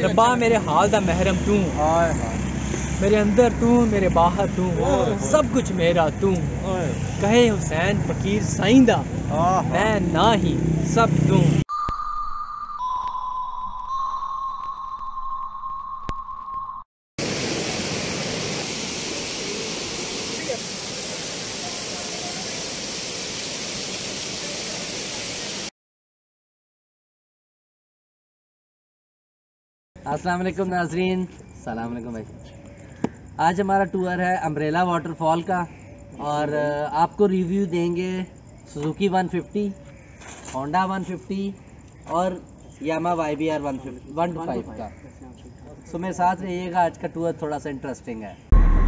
रब्बा मेरे हाल दा महरम तू, मेरे अंदर तू मेरे बाहर तू, सब कुछ मेरा तू। कहे हुसैन फकीर साइंदा, मैं ना ही सब तू। अस्सलाम वालेकुम नाज़रीन, सलाम वालेकुम भाई। आज हमारा टूर है अम्ब्रेला वाटरफॉल का और आपको रिव्यू देंगे सुजुकी 150, होंडा 150 और यामा YBR 125 का। सो मेरे साथ रहिएगा, आज का टूर थोड़ा सा इंटरेस्टिंग है।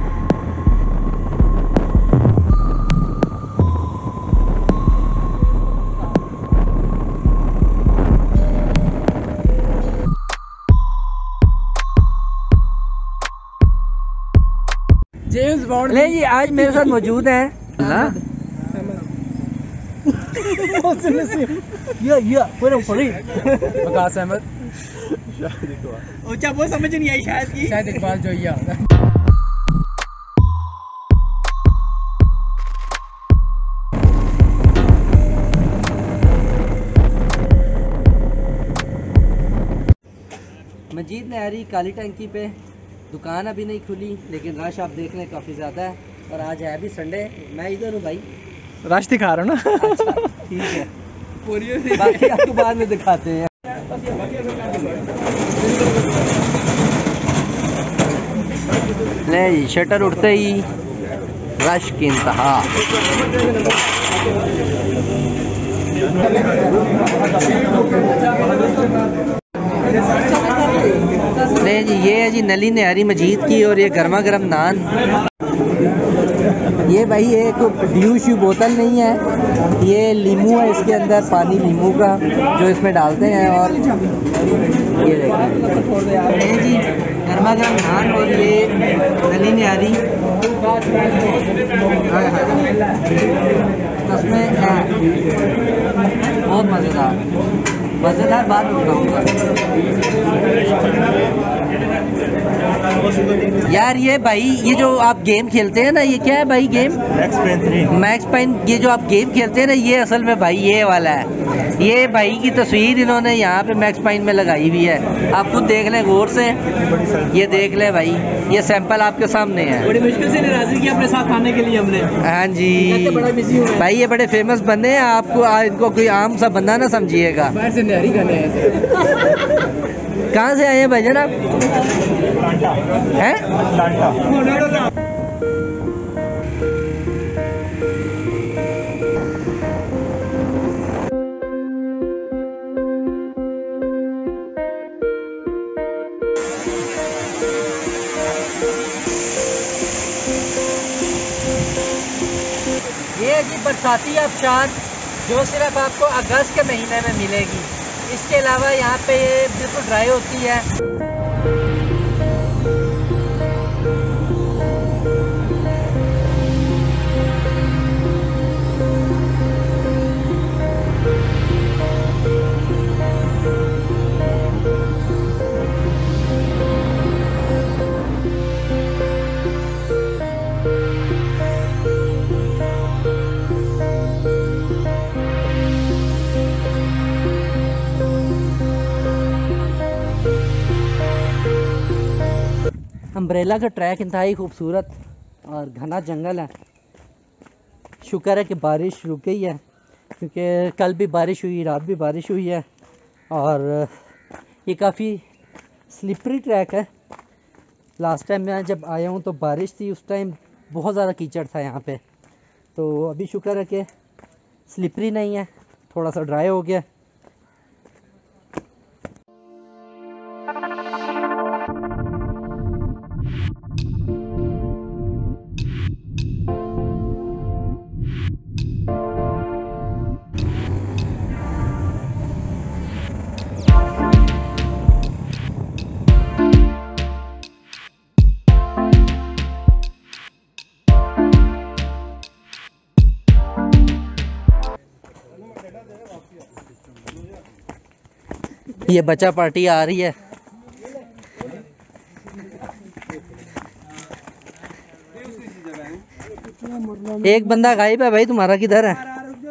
जेम्स बॉन्ड ले जी, आज मेरे साथ मौजूद है वकास अहमद। वो समझ नहीं आई शायद इकबाल जोइया। मजीद नहरी काली टंकी पे दुकान अभी नहीं खुली, लेकिन रश आप देख लें काफ़ी ज़्यादा है और आज है भी संडे। मैं इधर हूँ भाई। रश दिखा रहा हूँ ना। अच्छा ठीक है, बाकी आपको बाद में दिखाते हैं। ले जी, शटर उठते ही रश की इंतहा। ले जी, ये है जी नली नहरी मजीद की और ये गर्मा गर्म नान। ये भाई एक ड्यूश बोतल नहीं है, ये लीमू है इसके अंदर, पानी लीमू का जो इसमें डालते हैं। और ये देखिए जी गर्मा गर्म नान और ये नली नहरी उसमें है, बहुत मज़ेदार बात बताऊँगा यार। ये भाई ये जो आप गेम खेलते हैं ना, ये क्या है भाई गेम? Max pen. ये जो आप गेम खेलते हैं ना, ये असल में भाई ये वाला है। ये भाई की तस्वीर इन्होंने यहाँ पे मैक्स पेन में लगाई हुई है, आप खुद देख लें गौर से। ये देख लें भाई, ये सैंपल आपके सामने है। बड़ी मुश्किल से राजी किया अपने साथ खाने के लिए हमने। हाँ जी भाई, ये बड़े फेमस बंदे हैं, आपको इनको कोई आम सा बंदा ना समझिएगा। बाहर से नहरी खाने आए। कहाँ से आए हैं भाई जनाब? हैं? ये जी बरसाती आबशार जो सिर्फ आपको अगस्त के महीने में मिलेगी। इसके अलावा यहाँ पे ये बिल्कुल ड्राई होती है। अम्ब्रेला का ट्रैक इंतहाई खूबसूरत और घना जंगल है। शुक्र है कि बारिश रुक गई है, क्योंकि कल भी बारिश हुई, रात भी बारिश हुई है और ये काफ़ी स्लिपरी ट्रैक है। लास्ट टाइम मैं जब आया हूँ तो बारिश थी, उस टाइम बहुत ज़्यादा कीचड़ था यहाँ पे। तो अभी शुक्र है कि स्लिपरी नहीं है, थोड़ा सा ड्राई हो गया। ये बच्चा पार्टी आ रही है। एक बंदा गायब है भाई, तुम्हारा किधर है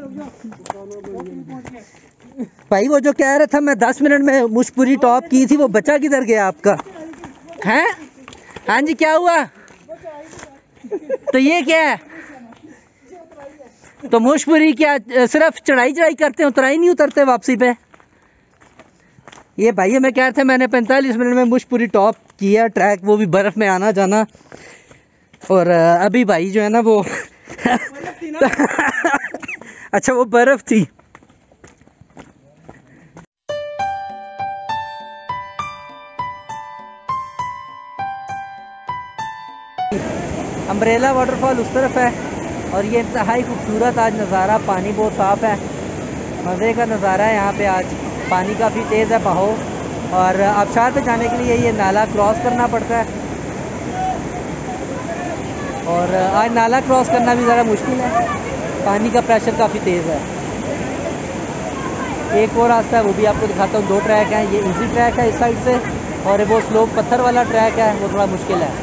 भाई? वो जो कह रहा था मैं 10 मिनट में मुशपुरी टॉप की थी, वो बचा किधर गया आपका? हैं? हाँ जी, क्या हुआ? तो ये क्या है? तो मुशपुरी क्या सिर्फ चढ़ाई करते हैं, उतराई नहीं उतरते वापसी पे? ये भाई मैं कह रहा था मैंने 45 मिनट में मुशपुरी टॉप किया ट्रैक, वो भी बर्फ में आना जाना। और अभी भाई जो है ना वो अच्छा वो बर्फ थी। अम्ब्रेला वाटरफॉल उस तरफ है और ये इंतहाई खूबसूरत आज नज़ारा, पानी बहुत साफ़ है, मज़े का नज़ारा है यहाँ पे। आज पानी काफ़ी तेज़ है बहाव, और आबशार पे जाने के लिए ये नाला क्रॉस करना पड़ता है, और आज नाला क्रॉस करना भी ज़रा मुश्किल है, पानी का प्रेशर काफ़ी तेज़ है। एक और रास्ता है वो भी आपको दिखाता हूँ, 2 ट्रैक हैं, ये इजी ट्रैक है इस साइड से, और वो स्लोप पत्थर वाला ट्रैक है, वो थोड़ा मुश्किल है।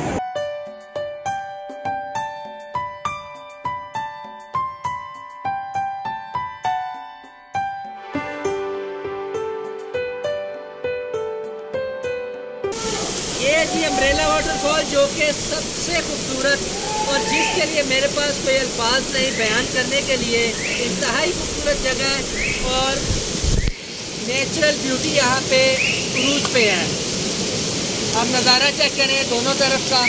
ये जी अम्ब्रेला वाटरफॉल, जो कि सबसे खूबसूरत और जिसके लिए मेरे पास कोई अल्फाज नहीं बयान करने के लिए, इंतहाई खूबसूरत जगह है और नेचुरल ब्यूटी यहाँ पे उरूज पे है। आप नज़ारा चेक करें दोनों तरफ का।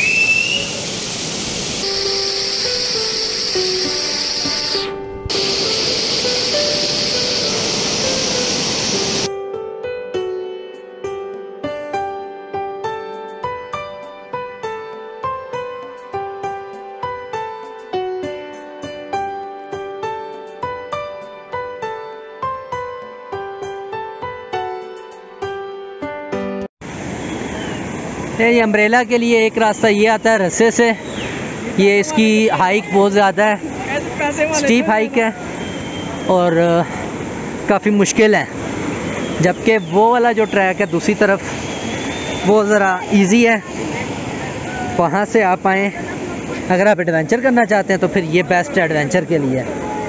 ये अम्ब्रेला के लिए एक रास्ता ये आता है रस्से से, ये इसकी हाइक बहुत ज़्यादा है, स्टीप हाइक है और काफ़ी मुश्किल है, जबकि वो वाला जो ट्रैक है दूसरी तरफ वो ज़रा इजी है, वहाँ से आप आएँ। अगर आप एडवेंचर करना चाहते हैं तो फिर ये बेस्ट है एडवेंचर के लिए।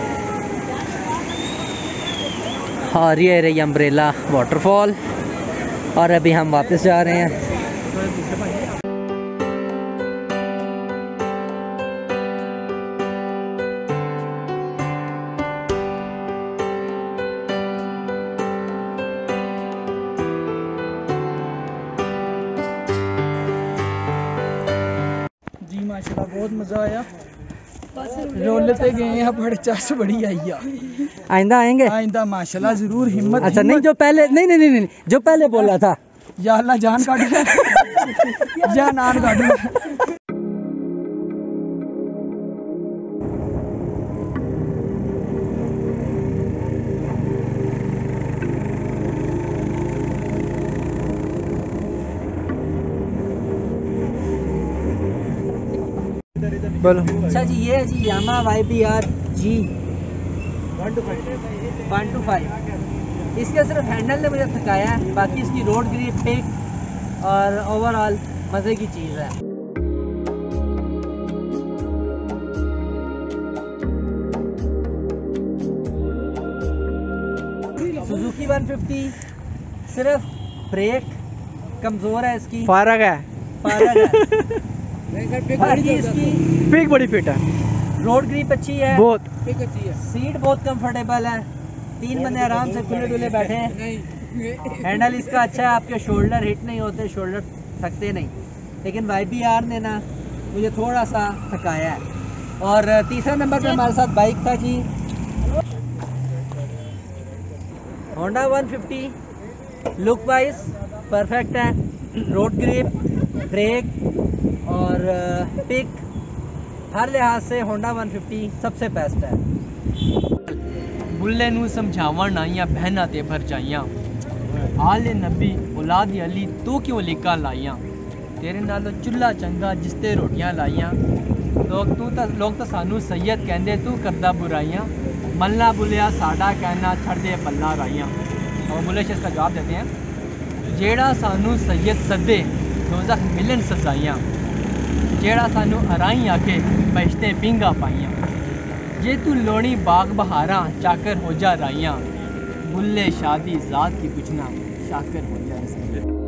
और ये रही अम्ब्रेला वाटरफॉल, और अभी हम वापस जा रहे हैं। जी माशाल्लाह बहुत मज़ा आया, रोलते गए हैं, बड़े चस बड़ी आई है। आइंदा आएंगे? आइंदा माशाल्लाह ज़रूर, हिम्मत। अच्छा नहीं, जो पहले नहीं जो पहले बोला था, या अल्लाह जान काट या नान काट। बोलो। अच्छा जी, ये है जी यामा YBR G 125। इसके सिर्फ हैंडल ने मुझे थकाया है, बाकी इसकी रोड ग्रिप पिक और ओवरऑल मज़े की चीज़ है। सुजुकी 150 सिर्फ ब्रेक कमज़ोर है इसकी, फारग है। बाकी इसकी पिक बड़ी फिट है, रोड ग्रिप अच्छी है, बहुत सीट बहुत कंफर्टेबल है, 3 बंदे आराम से खुले डुले बैठे हैं। हैंडल इसका अच्छा है, आपके शोल्डर हिट नहीं होते, शोल्डर थकते नहीं। लेकिन YBR ने ना मुझे थोड़ा सा थकाया है। और तीसरा नंबर पे हमारे साथ बाइक था जी होंडा 150। लुक वाइज परफेक्ट है, रोड ग्रिप, ब्रेक और पिक, हर लिहाज से होंडा 150 सबसे बेस्ट है। बुल्ले नू समझावन आइयां बहना ते भर जाइयां, आले नबी औलाद अली तू क्यों लिका लाइयां, तेरे नालों चुल्ला चंगा जिसते रोटियां लाइयां, लोग तो सानू सैयद कहंदे तू करदा बुराइयां, मल्ला बुलिया साडा कहना छड़ दे पल्ला राइयां। और बुल्ले शेख का जवाब देते हैं, जेड़ा सानू सैयद सदे दोज़ख मिलन सजाइयां, जेड़ा सानू अराई आके बहिश्ते पिंगा पाइयां। जे तू लोनी बाग बहारा चाकर हो जा राइयां, बुल्ले शादी जात की पूछना चाकर हो जा।